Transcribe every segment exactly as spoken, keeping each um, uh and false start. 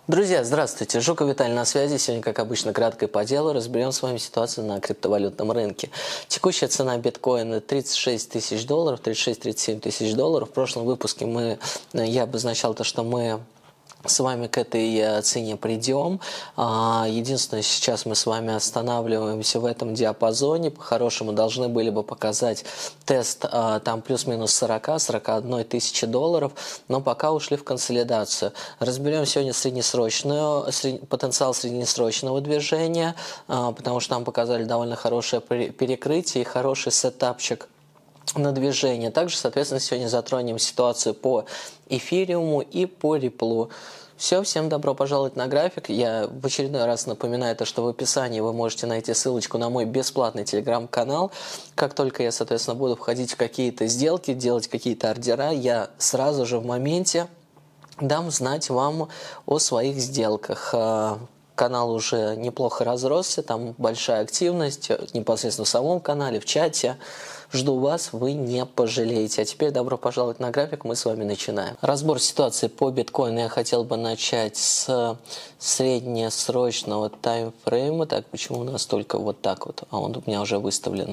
Друзья, здравствуйте. Жуков Виталий на связи. Сегодня, как обычно, кратко и по делу. Разберем с вами ситуацию на криптовалютном рынке. Текущая цена биткоина тридцать шесть тысяч долларов, тридцать шесть — тридцать семь тысяч долларов. В прошлом выпуске мы, я обозначал то, что мы с вами к этой цене придем. Единственное, сейчас мы с вами останавливаемся в этом диапазоне. По-хорошему должны были бы показать тест там плюс-минус сорок — сорок одна тысяча долларов, но пока ушли в консолидацию. Разберем сегодня среднесрочную, сред... потенциал среднесрочного движения, потому что нам показали довольно хорошее перекрытие и хороший сетапчик на движение. Также, соответственно, сегодня затронем ситуацию по эфириуму и по риплу. Все, всем добро пожаловать на график. Я в очередной раз напоминаю, то, что в описании вы можете найти ссылочку на мой бесплатный телеграм-канал. Как только я, соответственно, буду входить в какие-то сделки, делать какие-то ордера, я сразу же в моменте дам знать вам о своих сделках. Канал уже неплохо разросся, там большая активность непосредственно в самом канале, в чате. Жду вас, вы не пожалеете. А теперь добро пожаловать на график, мы с вами начинаем. Разбор ситуации по биткоину я хотел бы начать с среднесрочного таймфрейма. Так, почему у нас только вот так вот? А он у меня уже выставлено.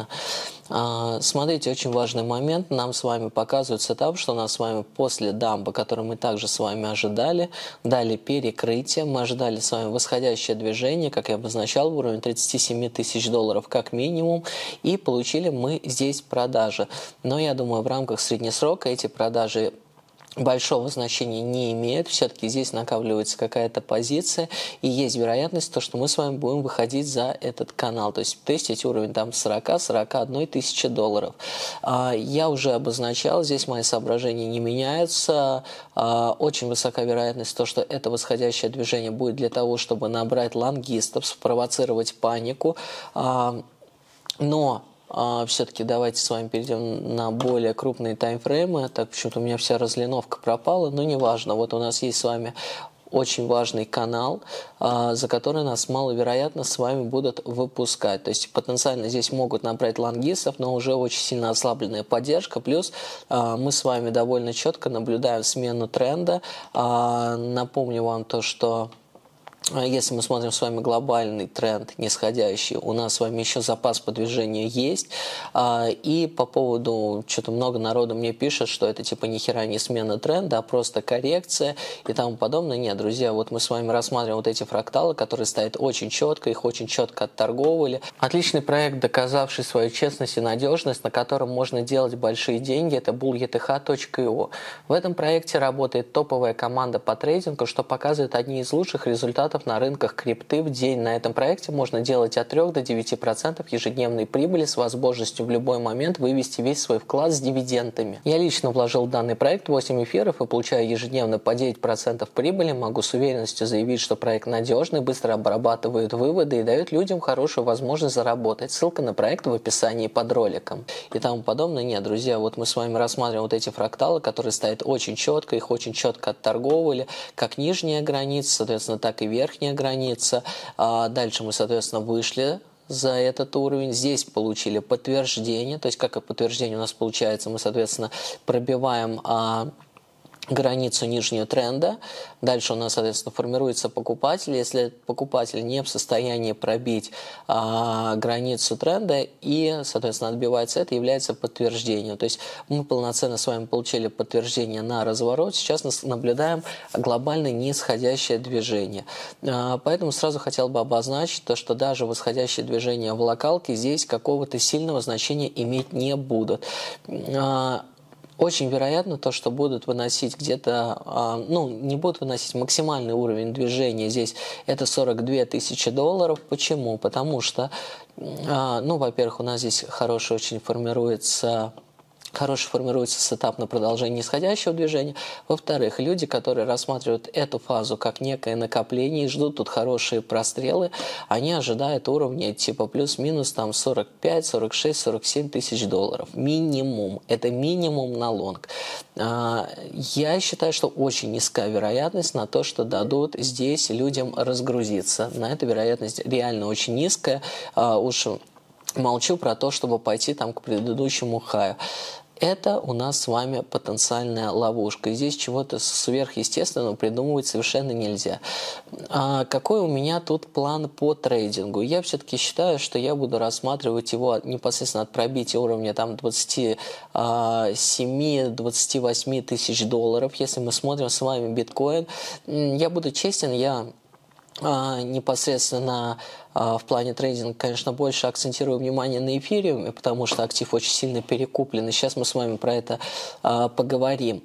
А, смотрите, очень важный момент. Нам с вами показывают сетап, что у нас с вами после дампа, который мы также с вами ожидали, дали перекрытие. Мы ожидали с вами восходящее движение, как я обозначал, в уровень тридцать семь тысяч долларов как минимум. И получили мы здесь продажи. Но я думаю, в рамках среднесрока эти продажи большого значения не имеют. Все-таки здесь накапливается какая-то позиция, и есть вероятность, то, что мы с вами будем выходить за этот канал, то есть тестить уровень там сорок — сорок одна тысяча долларов. Я уже обозначал, здесь мои соображения не меняются. Очень высока вероятность, то, что это восходящее движение будет для того, чтобы набрать лонгистов, спровоцировать панику. Но Uh, все-таки давайте с вами перейдем на более крупные таймфреймы. Так, почему-то у меня вся разлиновка пропала, но неважно. Вот у нас есть с вами очень важный канал, uh, за который нас маловероятно с вами будут выпускать. То есть потенциально здесь могут набрать лонгистов, но уже очень сильно ослабленная поддержка. Плюс uh, мы с вами довольно четко наблюдаем смену тренда. Uh, напомню вам то, что если мы смотрим с вами глобальный тренд нисходящий, у нас с вами еще запас по движению есть. И по поводу, что-то много народу мне пишет, что это типа ни хера не смена тренда, а просто коррекция и тому подобное. Нет, друзья, вот мы с вами рассматриваем вот эти фракталы, которые стоят очень четко, их очень четко отторговывали. Отличный проект, доказавший свою честность и надежность, на котором можно делать большие деньги, это булл и ти эйч точка ай о. В этом проекте работает топовая команда по трейдингу, что показывает одни из лучших результатов на рынках крипты в день. На этом проекте можно делать от трёх до девяти процентов ежедневной прибыли с возможностью в любой момент вывести весь свой вклад с дивидендами. Я лично вложил в данный проект восемь эфиров и получаю ежедневно по девять процентов прибыли. Могу с уверенностью заявить, что проект надежный, быстро обрабатывает выводы и дает людям хорошую возможность заработать. Ссылка на проект в описании под роликом. И тому подобное. Нет, друзья, вот мы с вами рассматриваем вот эти фракталы, которые стоят очень четко, их очень четко отторговывали, как нижняя граница, соответственно, так и верхняя граница. А дальше мы, соответственно, вышли за этот уровень. Здесь получили подтверждение. То есть, как и подтверждение у нас получается, мы, соответственно, пробиваем а, границу нижнего тренда. Дальше у нас, соответственно, формируется покупатель. Если покупатель не в состоянии пробить а, границу тренда и, соответственно, отбивается, это является подтверждением. То есть мы полноценно с вами получили подтверждение на разворот. Сейчас наблюдаем глобально нисходящее движение. А, поэтому сразу хотел бы обозначить то, что даже восходящее движение в локалке здесь какого-то сильного значения иметь не будут. А, Очень вероятно то, что будут выносить где-то, ну, не будут выносить максимальный уровень движения здесь, это сорок две тысячи долларов. Почему? Потому что, ну, во-первых, у нас здесь хороший очень формируется Хороший формируется сетап на продолжение нисходящего движения. Во-вторых, люди, которые рассматривают эту фазу как некое накопление и ждут тут хорошие прострелы, они ожидают уровня типа плюс-минус там сорок пять, сорок шесть, сорок семь тысяч долларов. Минимум. Это минимум на лонг. Я считаю, что очень низкая вероятность на то, что дадут здесь людям разгрузиться. На эту вероятность реально очень низкая. Уж молчу про то, чтобы пойти там к предыдущему хаю. Это у нас с вами потенциальная ловушка. Здесь чего-то сверхъестественного придумывать совершенно нельзя. А какой у меня тут план по трейдингу? Я все-таки считаю, что я буду рассматривать его непосредственно от пробития уровня там двадцати семи — двадцати восьми тысяч долларов. Если мы смотрим с вами биткоин, я буду честен, я а, непосредственно а, в плане трейдинга, конечно, больше акцентирую внимание на эфириуме, потому что актив очень сильно перекуплен, и сейчас мы с вами про это а, поговорим.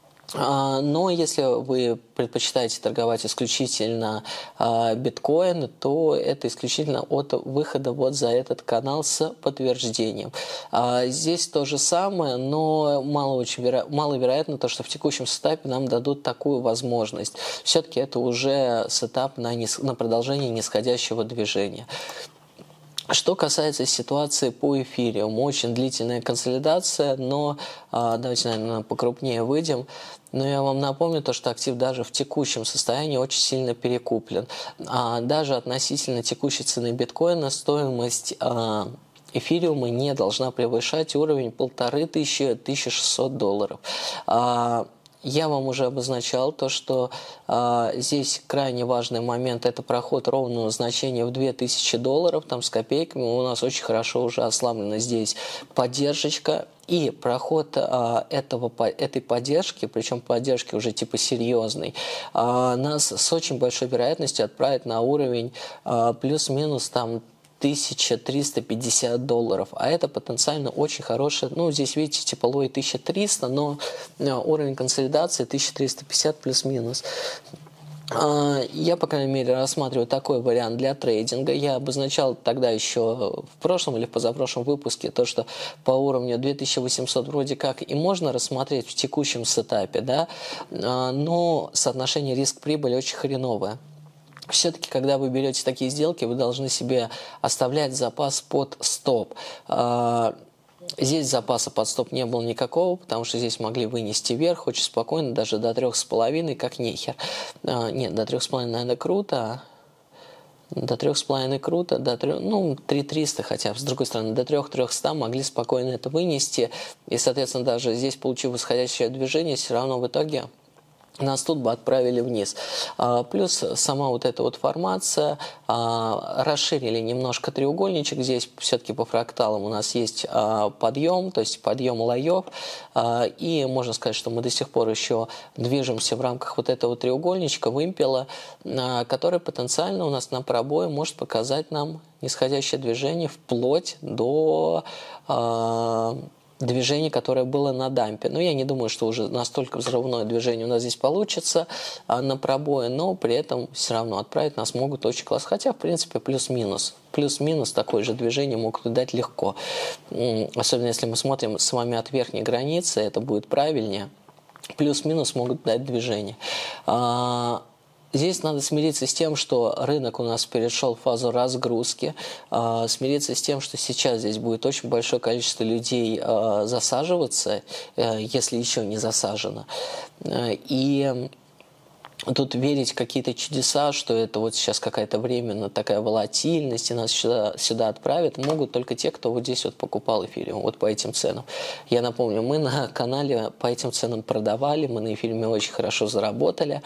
Но если вы предпочитаете торговать исключительно э, биткоин, то это исключительно от выхода вот за этот канал с подтверждением. А здесь то же самое, но мало очень веро... маловероятно то, что в текущем сетапе нам дадут такую возможность. Все-таки это уже сетап на, нис... на продолжение нисходящего движения. Что касается ситуации по эфириуму, очень длительная консолидация, но а, давайте, наверное, покрупнее выйдем. Но я вам напомню то, что актив даже в текущем состоянии очень сильно перекуплен. А, даже относительно текущей цены биткоина стоимость а, эфириума не должна превышать уровень полторы тысячи — тысяча шестьсот долларов. А, Я вам уже обозначал то, что э, здесь крайне важный момент – это проход ровного значения в две тысячи долларов, там с копейками. У нас очень хорошо уже ослаблена здесь поддержка. И проход э, этого, этой поддержки, причем поддержки уже типа серьезной, э, нас с очень большой вероятностью отправит на уровень э, плюс-минус там тысяча триста пятьдесят долларов, а это потенциально очень хороший, ну здесь видите типа лой тысяча триста, но уровень консолидации тысяча триста пятьдесят плюс-минус. Я, по крайней мере, рассматриваю такой вариант для трейдинга. Я обозначал тогда еще в прошлом или в позапрошлом выпуске то, что по уровню две тысячи восемьсот вроде как и можно рассмотреть в текущем сетапе, да, но соотношение риск-прибыль очень хреновое. Все-таки, когда вы берете такие сделки, вы должны себе оставлять запас под стоп. Здесь запаса под стоп не было никакого, потому что здесь могли вынести вверх очень спокойно, даже до трех с половиной, как нехер. Нет, до трех с половиной, наверное, круто. До трех с половиной круто, до трех, ну, три триста хотя бы, с другой стороны, до трех трехсот могли спокойно это вынести. И, соответственно, даже здесь, получив восходящее движение, все равно в итоге нас тут бы отправили вниз. Плюс сама вот эта вот формация, расширили немножко треугольничек. Здесь все-таки по фракталам у нас есть подъем, то есть подъем лоев. И можно сказать, что мы до сих пор еще движемся в рамках вот этого треугольничка, вымпела, который потенциально у нас на пробое может показать нам нисходящее движение вплоть до движение, которое было на дампе. Но я не думаю, что уже настолько взрывное движение у нас здесь получится а, на пробое, но при этом все равно отправить нас могут очень классно. Хотя, в принципе, плюс-минус. Плюс-минус такое же движение могут дать легко. Особенно если мы смотрим с вами от верхней границы, это будет правильнее. Плюс-минус могут дать движение. А, Здесь надо смириться с тем, что рынок у нас перешел в фазу разгрузки, э, смириться с тем, что сейчас здесь будет очень большое количество людей э, засаживаться, э, если еще не засажено. Э, и тут верить в какие-то чудеса, что это вот сейчас какая-то временная такая волатильность, и нас сюда, сюда отправят, могут только те, кто вот здесь вот покупал эфириум, вот по этим ценам. Я напомню, мы на канале по этим ценам продавали, мы на эфириуме очень хорошо заработали.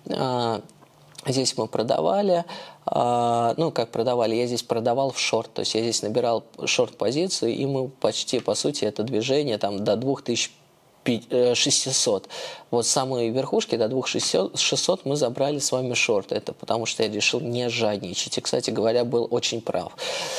Здесь мы продавали, ну как продавали, я здесь продавал в шорт, то есть я здесь набирал шорт-позицию, и мы почти, по сути, это движение там до двух тысяч шестисот. Вот с самой верхушки до двух тысяч шестисот мы забрали с вами шорт. Это потому что я решил не жадничать. И, кстати говоря, был очень прав.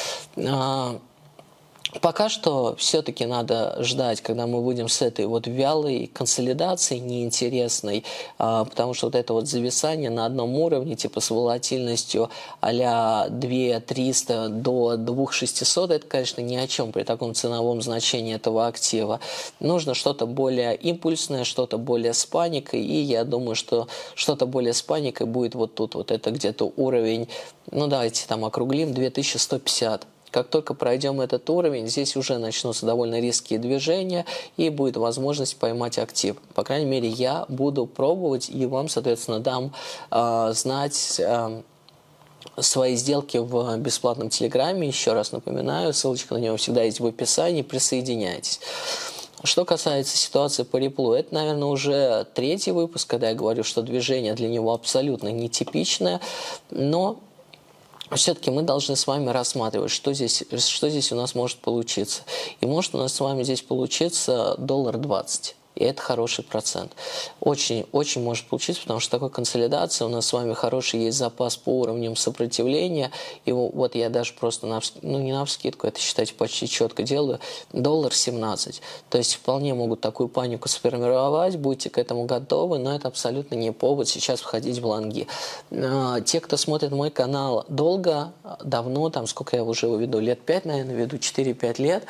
Пока что все-таки надо ждать, когда мы выйдем с этой вот вялой консолидации, неинтересной, потому что вот это вот зависание на одном уровне, типа с волатильностью а-ля две тысячи триста до двух тысяч шестисот, это, конечно, ни о чем при таком ценовом значении этого актива. Нужно что-то более импульсное, что-то более с паникой, и я думаю, что что-то более с паникой будет вот тут, вот это где-то уровень, ну давайте там округлим, две тысячи сто пятьдесят. Как только пройдем этот уровень, здесь уже начнутся довольно резкие движения и будет возможность поймать актив. По крайней мере, я буду пробовать и вам, соответственно, дам э, знать э, свои сделки в бесплатном телеграме. Еще раз напоминаю, ссылочка на него всегда есть в описании, присоединяйтесь. Что касается ситуации по Ripple, это, наверное, уже третий выпуск, когда я говорю, что движение для него абсолютно нетипичное, но все-таки мы должны с вами рассматривать, что здесь, что здесь у нас может получиться. И может у нас с вами здесь получиться доллар двадцать. И это хороший процент. Очень, очень может получиться, потому что такой консолидация, у нас с вами хороший есть запас по уровням сопротивления. И вот я даже просто, на, ну не навскидку, это считайте почти четко делаю, доллар семнадцать. То есть вполне могут такую панику сформировать, будьте к этому готовы, но это абсолютно не повод сейчас входить в лонги. Те, кто смотрит мой канал долго, давно, там сколько я уже его веду, лет пять, наверное, веду, четыре-пять лет,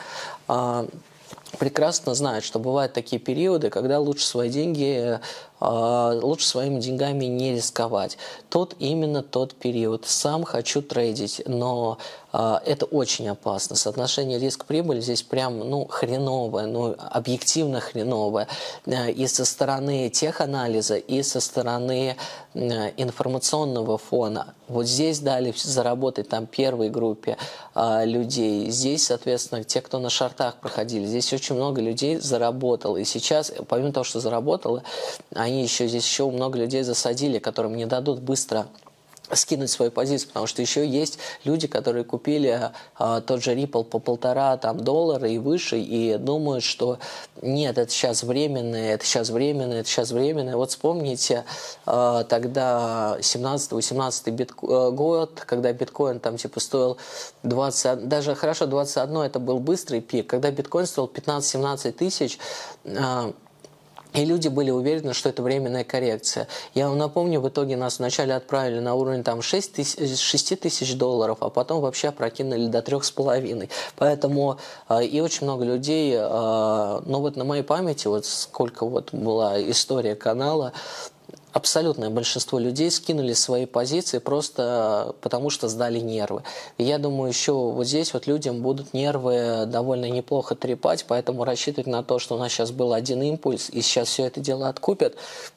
прекрасно знают, что бывают такие периоды, когда лучше свои деньги, э, лучше своими деньгами не рисковать. Тут именно тот период. Сам хочу трейдить, но э, это очень опасно. Соотношение риск-прибыль здесь прям, ну, хреновое, ну, объективно хреновое. Э, и со стороны теханализа, и со стороны э, информационного фона. Вот здесь дали заработать там первой группе э, людей. Здесь, соответственно, те, кто на шортах проходили, здесь очень много людей заработало. И сейчас, помимо того, что заработало, они еще здесь еще много людей засадили, которым не дадут быстро скинуть свою позицию, потому что еще есть люди, которые купили а, тот же Ripple по полтора там, доллара и выше, и думают, что нет, это сейчас временное, это сейчас временное, это сейчас временное. Вот вспомните а, тогда семнадцатый-восемнадцатый битко... год, когда биткоин там типа стоил двадцать, даже хорошо, двадцать один это был быстрый пик, когда биткоин стоил пятнадцать-семнадцать тысяч, а, и люди были уверены, что это временная коррекция. Я вам напомню, в итоге нас вначале отправили на уровень там, шесть тысяч долларов, а потом вообще опрокинули до трех с половиной. Поэтому э, и очень много людей, э, ну вот на моей памяти, вот сколько вот была история канала, абсолютное большинство людей скинули свои позиции просто потому, что сдали нервы. И я думаю, еще вот здесь вот людям будут нервы довольно неплохо трепать, поэтому рассчитывать на то, что у нас сейчас был один импульс, и сейчас все это дело откупят,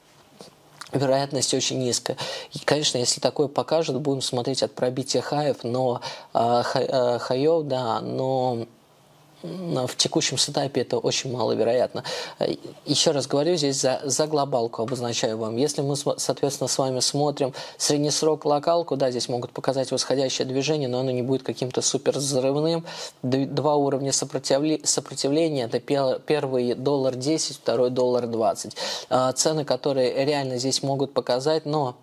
вероятность очень низкая. И, конечно, если такое покажет, будем смотреть от пробития хаев, но э, хай, э, хаев, да, но в текущем сетапе это очень маловероятно. Еще раз говорю, здесь за, за глобалку обозначаю вам. Если мы, соответственно, с вами смотрим среднесрок локалку, да, здесь могут показать восходящее движение, но оно не будет каким-то супер взрывным. Два уровня сопротивления, сопротивления это первый доллар десять, второй доллар двадцать. Цены, которые реально здесь могут показать, но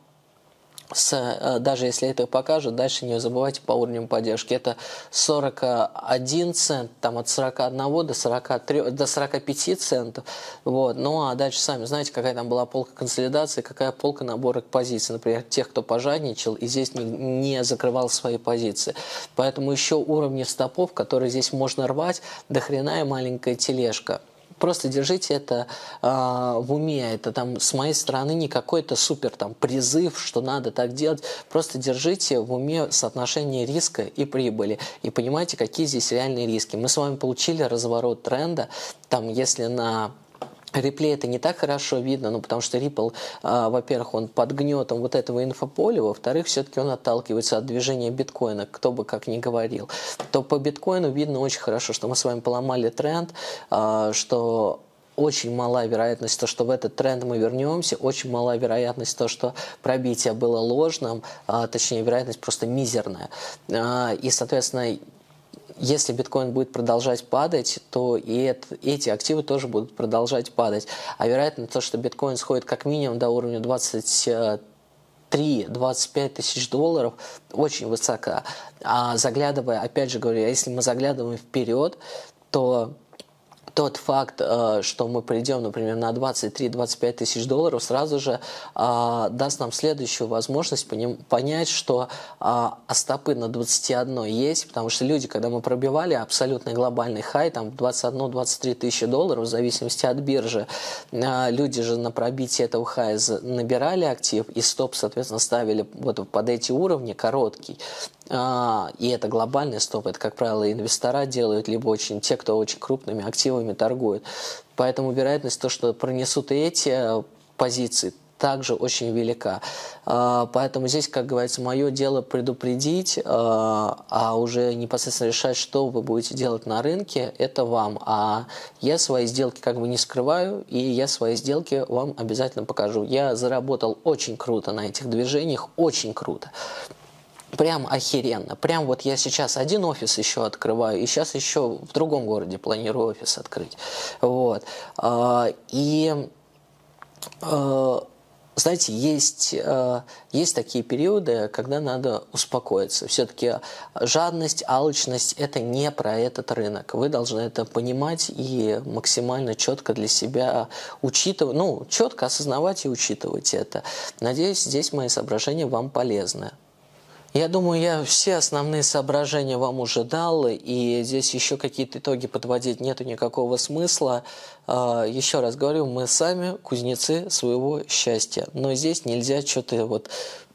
С, даже если это покажут, дальше не забывайте по уровням поддержки. Это сорок один цент, там от сорока одного до сорока трёх, до сорока пяти центов. Вот. Ну а дальше сами знаете, какая там была полка консолидации, какая полка набора позиций. Например, тех, кто пожадничал и здесь не, не закрывал свои позиции. Поэтому еще уровни стопов, которые здесь можно рвать, до хрена и маленькая тележка. Просто держите это э, в уме. Это там с моей стороны не какой-то супер там призыв, что надо так делать. Просто держите в уме соотношение риска и прибыли. И понимаете, какие здесь реальные риски. Мы с вами получили разворот тренда. Там, если на Репле это не так хорошо видно, ну, потому что Ripple, а, во-первых, он под гнетом вот этого инфополя, во-вторых, все-таки он отталкивается от движения биткоина, кто бы как ни говорил. То по биткоину видно очень хорошо, что мы с вами поломали тренд, а, что очень мала вероятность, то, что в этот тренд мы вернемся, очень мала вероятность, то, что пробитие было ложным, а, точнее, вероятность просто мизерная. А, и, соответственно, если биткоин будет продолжать падать, то и это, эти активы тоже будут продолжать падать. А вероятно, то, что биткоин сходит как минимум до уровня двадцать три — двадцать пять тысяч долларов, очень высока. А заглядывая, опять же говорю, если мы заглядываем вперед, то тот факт, что мы придем, например, на двадцать три — двадцать пять тысяч долларов, сразу же а, даст нам следующую возможность понять, что а, а стопы на двадцать один есть, потому что люди, когда мы пробивали абсолютный глобальный хай, там двадцать одна — двадцать три тысячи долларов, в зависимости от биржи, а, люди же на пробитие этого хая набирали актив и стоп, соответственно, ставили вот под эти уровни короткий. А, и это глобальный стоп, это, как правило, инвестора делают, либо очень, те, кто очень крупными активами торгуют. Поэтому вероятность, то, что пронесут и эти позиции, также очень велика. Поэтому здесь, как говорится, мое дело предупредить, а уже непосредственно решать, что вы будете делать на рынке, это вам. А я свои сделки как бы не скрываю, и я свои сделки вам обязательно покажу. Я заработал очень круто на этих движениях, очень круто. Прям охеренно. Прям вот я сейчас один офис еще открываю, и сейчас еще в другом городе планирую офис открыть. Вот. И, знаете, есть, есть такие периоды, когда надо успокоиться. Все-таки жадность, алчность – это не про этот рынок. Вы должны это понимать и максимально четко для себя учитывать, ну, четко осознавать и учитывать это. Надеюсь, здесь мои соображения вам полезны. Я думаю, я все основные соображения вам уже дал, и здесь еще какие-то итоги подводить нету никакого смысла. Еще раз говорю, мы сами кузнецы своего счастья, но здесь нельзя что-то вот,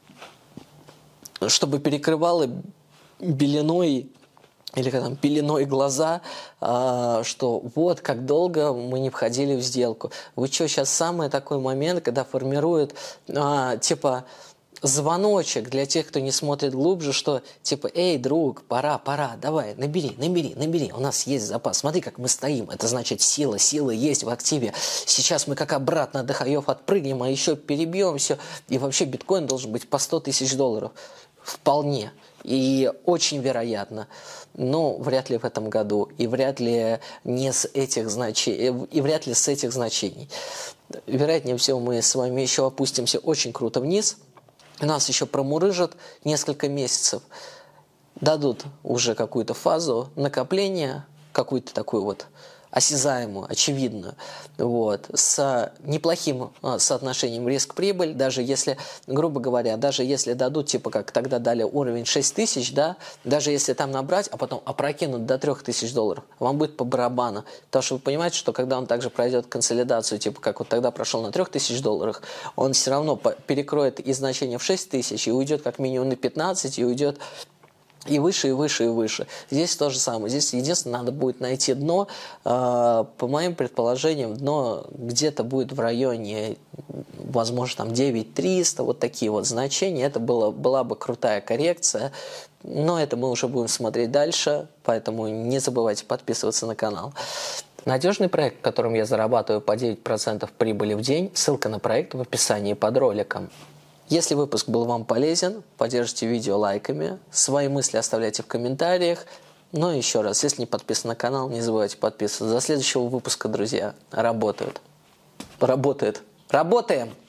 чтобы перекрывало беленой или там пеленой глаза, что вот как долго мы не входили в сделку. Вы что, сейчас самый такой момент, когда формируют типа звоночек для тех, кто не смотрит глубже, что типа, эй, друг, пора, пора, давай, набери, набери, набери, у нас есть запас, смотри, как мы стоим, это значит сила, сила есть в активе, сейчас мы как обратно до хаев отпрыгнем, а еще перебьем все, и вообще биткоин должен быть по сто тысяч долларов, вполне, и очень вероятно, но вряд ли в этом году, и вряд ли не с этих значений, и вряд ли с этих значений. Вероятнее всего мы с вами еще опустимся очень круто вниз, нас еще промурыжат несколько месяцев, дадут уже какую-то фазу накопления, какую-то такую вот осязаемую, очевидную, вот, с неплохим а, соотношением риск-прибыль, даже если, грубо говоря, даже если дадут, типа как тогда дали уровень шесть тысяч, да, даже если там набрать, а потом опрокинут до трёх тысяч долларов, вам будет по барабану, потому что вы понимаете, что когда он также пройдет консолидацию, типа как вот тогда прошел на трёх тысяч долларах, он все равно перекроет и значение в шесть тысяч, и уйдет как минимум на пятнадцать, и уйдет и выше, и выше, и выше. Здесь то же самое. Здесь единственное, надо будет найти дно. По моим предположениям, дно где-то будет в районе, возможно, там девять триста, вот такие вот значения. Это было, была бы крутая коррекция. Но это мы уже будем смотреть дальше, поэтому не забывайте подписываться на канал. Надежный проект, в котором я зарабатываю по девять процентов прибыли в день. Ссылка на проект в описании под роликом. Если выпуск был вам полезен, поддержите видео лайками, свои мысли оставляйте в комментариях. Но еще раз, если не подписаны на канал, не забывайте подписываться. До следующего выпуска, друзья. Работают. Работает. Работаем!